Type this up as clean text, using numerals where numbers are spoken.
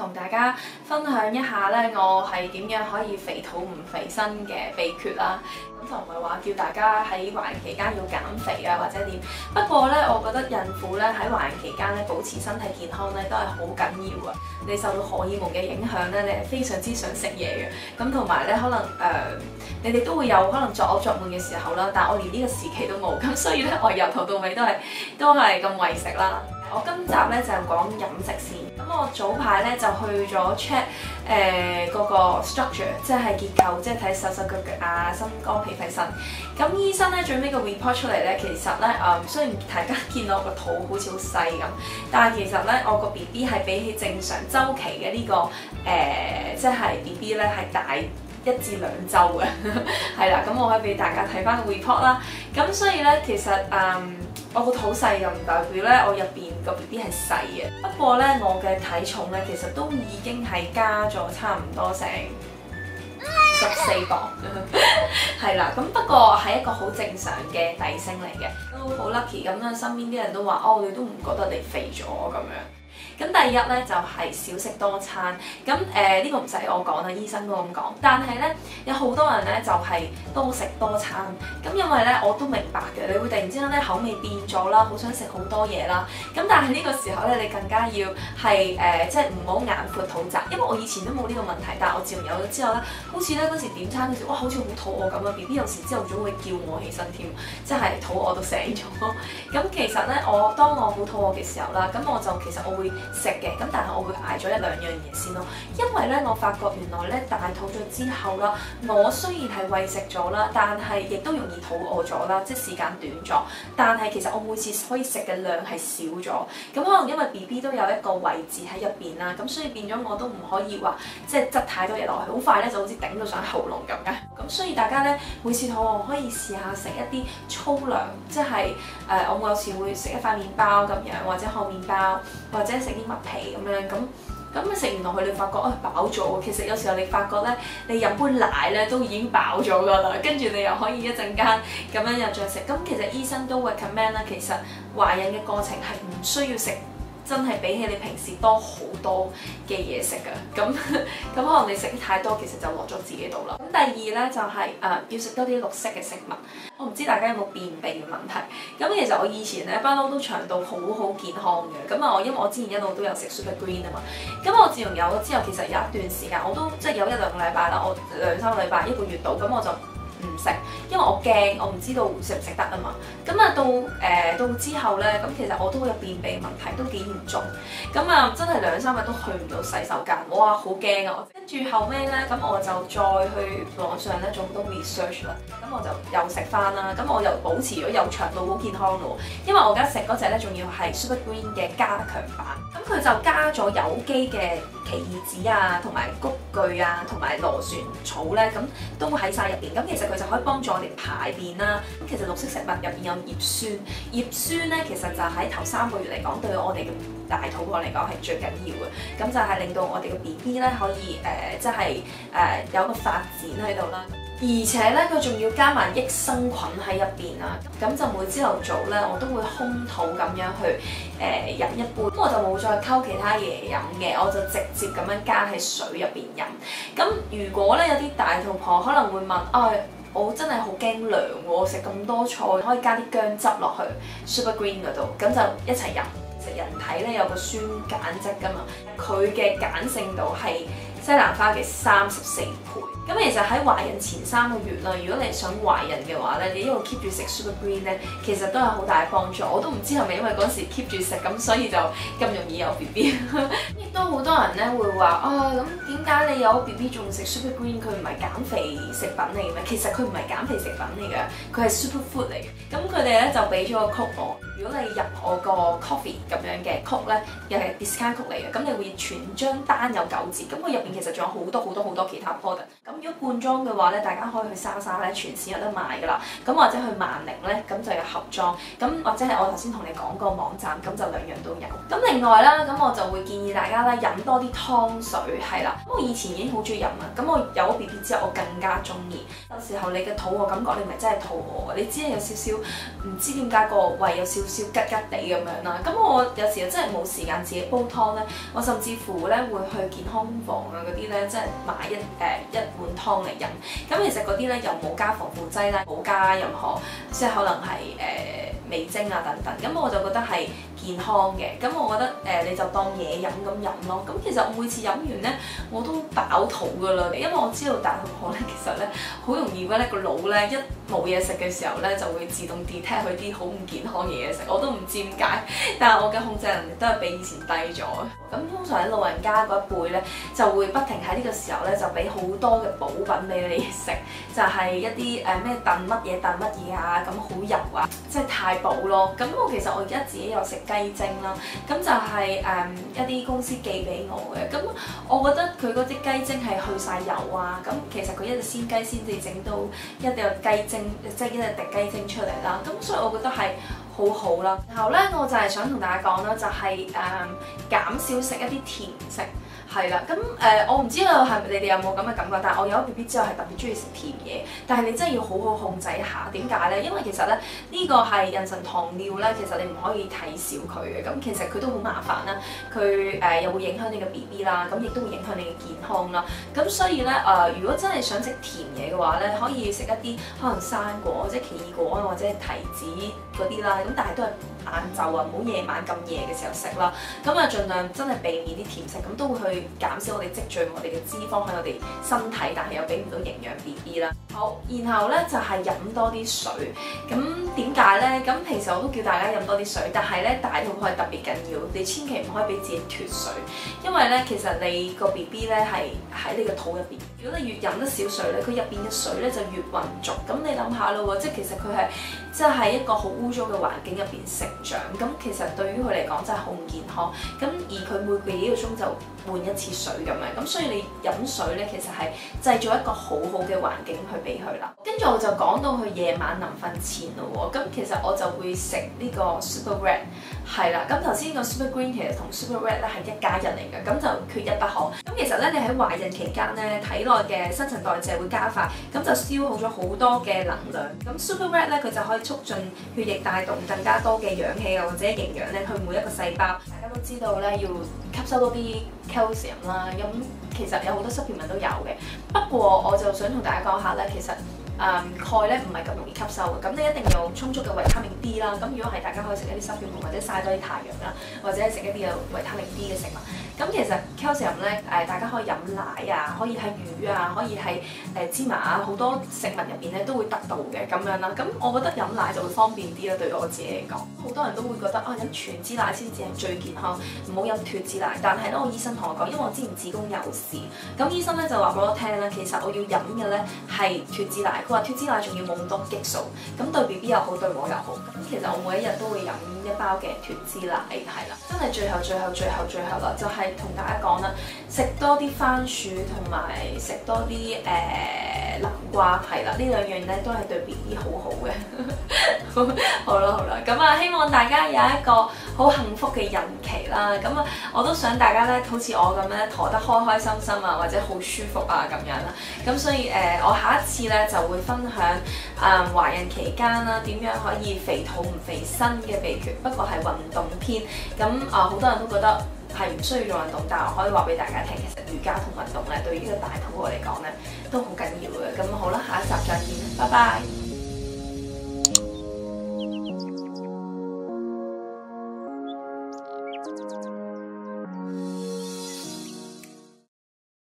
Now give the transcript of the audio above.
同大家分享一下咧，我係點樣可以肥肚唔肥身嘅秘訣啦。咁就唔係話叫大家喺懷孕期間要減肥啊，或者點。不過咧，我覺得孕婦咧喺懷孕期間咧保持身體健康咧都係好緊要啊。你受到荷爾蒙嘅影響咧，你係非常之想食嘢嘅。咁同埋咧，可能你哋都會有可能作嘔作悶嘅時候啦。但係我連呢個時期都冇，咁所以咧我由頭到尾都係咁為食啦。我今集咧就講飲食先。咁我早排咧就去咗 check 嗰個 structure， 即係結構，即係睇手手腳腳啊、心肝脾肺腎。咁醫生咧最尾個 report 出嚟咧，其實咧雖然大家見到我個肚好似好細咁，但係其實咧我個 BB 係比起正常週期嘅呢個即係 BB 咧係大1至2週嘅，係啦。咁我可以俾大家睇翻個 report 啦。咁所以咧其實我個肚細又唔代表咧我入邊個 BB 係細嘅。不過咧我嘅體重咧其實都已經係加咗差唔多成14磅，係啦。咁不過係一個好正常嘅遞升嚟嘅，都好 lucky 咁樣。身邊啲人都話哦，你都唔覺得你肥咗咁樣。咁第一咧就係少食多餐，咁呢個唔使我講啦，醫生都咁講。但係咧有好多人咧就係多食多餐，咁因為咧我都明白嘅，你會突然之間咧口味變咗啦，好想食好多嘢啦。咁但係呢個時候咧，你更加要係即係唔好眼闊肚窄，因為我以前都冇呢個問題，但係我自從有咗之後咧，好似咧嗰時點餐嗰時，哇好似好肚餓咁啊 ！BB 有時朝頭早會叫我起身添，即係肚餓到醒咗。咁其實咧當我好肚餓嘅時候啦，咁我就其實我會食嘅，咁但係我會捱咗1、2樣嘢先咯，因為咧我發覺原來咧大肚咗之後啦，我雖然係餵食咗啦，但係亦都容易肚餓咗啦，即係時間短咗，但係其實我每次可以食嘅量係少咗，咁可能因為 BB 都有一個位置喺入邊啦，咁所以變咗我都唔可以話即係擠太多嘢落去，好快咧就好似頂到上喉嚨咁嘅。咁所以大家咧每次肚餓可以試下食一啲粗糧，即係我有時會食一塊麵包咁樣，或者烘麵包，或者食啲麥皮咁樣，咁你食完落去，你發覺飽咗。其實有時候你發覺咧，你飲杯奶咧都已經飽咗㗎啦，跟住你又可以一陣間咁樣又再食。咁其實醫生都會 recommend 啦，其實懷孕嘅過程係唔需要食真係比起你平時多好多嘅嘢食㗎。咁可能你食太多，其實就落咗自己度啦。咁第二咧就係要食多啲綠色嘅食物。我唔知大家有冇便秘嘅問題。咁其實我以前咧不嬲都腸道好健康嘅。咁因為我之前一路都有食 Super Green 啊嘛。咁我自從有咗之後，其實有一段時間我都即係有1、2個禮拜啦，我2、3個禮拜1個月度，咁我就唔食，因為我驚，我唔知道食唔食得啊嘛。咁到之後咧，咁其實我都有便秘問題，都幾嚴重。咁真係2、3日都去唔到洗手間，哇好驚啊！跟住後尾咧，咁我就再去網上咧做好多 research 啦。咁我就又食翻啦，咁我又保持咗又腸道好健康咯。因為我而家食嗰隻咧，仲要係 Super Green 嘅加強版，咁佢就加咗有機嘅奇異籽啊，同埋菊苣啊，同埋螺旋草咧，咁都喺晒入邊。咁其實佢就可以幫助我哋排便啦。咁其實綠色食物入邊有葉酸，葉酸咧其實就喺頭3個月嚟講，對我哋嘅大肚婆嚟講係最緊要嘅。咁就係令到我哋嘅 BB 咧可以即係有個發展喺度啦。而且咧佢仲要加埋益生菌喺入邊啦。咁就每朝頭早咧我都會空肚咁樣去飲一杯，咁我就冇再溝其他嘢飲嘅，我就直接咁樣加喺水入邊飲。咁如果咧有啲大肚婆可能會問我真係好驚涼喎，食咁多菜，可以加啲薑汁落去 Super Green 嗰度，咁就一齊飲。其實人體咧有個酸鹼質㗎嘛，佢嘅鹼性度係西蘭花嘅34倍。咁其實喺懷孕前3個月啦，如果你想懷孕嘅話咧，你一路 keep 住食 Super Green 咧，其實都有好大嘅幫助。我都唔知係咪因為嗰時 keep 住食，咁所以就咁容易有 BB。亦都好多人咧會話咁點解你有 BB 仲食 Super Green？ 佢唔係減肥食品嚟嘅咩？其實佢唔係減肥食品嚟嘅，佢係 super food 嚟嘅。咁佢哋咧就俾咗個 code 我，如果你入我個 coffee 咁樣嘅 code咧，又係 discount code 嚟嘅，咁你會全張單有9折。咁佢入邊其實仲有好多其他 product。咁如果罐裝嘅話咧，大家可以去莎莎咧全線有得賣㗎啦。咁或者去萬寧咧，咁就有盒裝。咁或者係我頭先同你講個網站，咁就兩樣都有。咁另外啦，咁我就會建議大家咧飲多啲湯水，係啦。咁我以前已經好中意飲啦，咁我有咗 BB 之後，我更加中意。有時候你嘅肚餓感覺，你唔係真係肚餓嘅，你只係有少少唔知點解個胃有少少吉吉地咁樣啦。咁我有時候真係冇時間自己煲湯咧，我甚至乎咧會去健康房啊嗰啲咧，即係買一碗湯嚟飲。咁其實嗰啲咧又冇加防腐劑啦，冇加任何即係可能係味精啊等等。咁我就覺得係健康嘅。咁我覺得你就當嘢飲咁飲咯。咁其實我每次飲完咧我都飽肚㗎啦，因為我知道大肚婆咧其實咧好容易咧個腦咧一冇嘢食嘅時候咧就會自動 detect 佢啲好唔健康嘅嘢食，我都唔知點解，但係我嘅控制能力都係比以前低咗。咁通常喺老人家嗰一輩咧就會不停喺呢個時候咧就俾好多嘅補品俾你食，就係一啲咩燉乜嘢啊，咁好油啊，即係太補咯。咁其實我而家自己有食雞精啦，咁就係一啲公司寄俾我嘅。咁我覺得佢嗰啲雞精係去晒油啊，咁其實佢一隻鮮雞先至整到一隻雞精，即係一隻滴雞精出嚟啦。咁所以我覺得係好好啦。然後咧我就係想同大家講啦，就係減少食一啲甜食。係啦，咁我唔知道係咪你哋有冇咁嘅感覺，但係我有咗 BB 之後係特別中意食甜嘢，但係你真係要好好控制一下。點解咧？因為其實咧呢個係妊娠糖尿咧，其實你唔可以睇小佢嘅。咁其實佢都好麻煩啦，佢又會影響你嘅 BB 啦，咁亦都會影響你嘅健康啦。咁所以咧如果真係想食甜嘢嘅話咧，可以食一啲可能生果或者奇異果啊，或者提子嗰啲啦。咁但係都係晏晝啊，唔好夜晚咁夜嘅時候食啦。咁盡量真係避免啲甜食，咁都會去減少我哋積聚我哋嘅脂肪喺我哋身體，但係又俾唔到營養 BB 啦。好，然後咧就係飲多啲水。咁點解咧？咁其實我都叫大家飲多啲水，但係咧大肚婆係特別緊要，你千祈唔可以俾自己脫水，因為咧其實你個 BB 咧係喺你個肚入邊。如果你越飲得少水咧，佢入邊嘅水咧就越混濁。咁你諗下咯喎，即係其實佢係即係喺一個好污糟嘅環境入邊成長，咁其實對於佢嚟講真係好唔健康。咁而佢每個幾個鐘就換一次水咁樣，咁所以你飲水咧其實係製造一個好好嘅環境去俾佢啦。跟住我就講到佢夜晚臨瞓前咯喎，咁其實我就會食呢個 Super Red 係啦。咁頭先個 Super Green 其實同 Super Red 咧係一家人嚟嘅，咁就缺一不可。咁其實咧你喺懷孕期間咧體內嘅新陳代謝會加快，咁就消耗咗好多嘅能量。咁 Super Red 咧佢就可以促進血液帶動更加多嘅氧氣啊或者營養咧去每一個細胞。大家都知道咧要吸收多啲 calcium 啦，咁其實有好多 supplement 都有嘅。不過我就想同大家講下咧，其實鈣咧唔係咁容易吸收嘅，咁你一定要充足嘅維他命 D 啦。咁如果係大家可以食一啲 supplement 或者曬多啲太陽啦，或者食一啲有維他命 D 嘅食物。咁其實 calcium 咧大家可以飲奶啊，可以喺魚啊，可以喺芝麻啊，好多食物入邊咧都會得到嘅咁樣啦。咁我覺得飲奶就會方便啲啦，對我自己嚟講。好多人都會覺得飲全脂奶先至係最健康，唔好飲脫脂奶。但係咧，我醫生同我講，因為我之前子宮有事，咁醫生咧就話俾我聽咧，其實我要飲嘅咧係脫脂奶。佢話脫脂奶仲要冇咁多激素，咁對 BB 又好，對我又好。咁其實我每一日都會飲一包嘅脫脂奶，係啦。真係最後啦，就係同大家講啦，食多啲番薯同埋食多啲南瓜，係啦，呢兩樣咧都係對 BB 好好嘅。好啦，咁希望大家有一個好幸福嘅孕期啦。咁我都想大家咧，好似我咁咧，陀得開開心心啊，或者好舒服啊咁樣啦。咁所以我下一次咧就會分享懷孕期間啦，點樣可以肥肚唔肥身嘅秘訣，不過係運動篇。咁好多人都覺得係唔需要做運動，但係我可以話俾大家聽，其實瑜伽同運動咧對於呢個大肚婆嚟講咧都好緊要嘅。咁好啦，下一集再見，拜拜。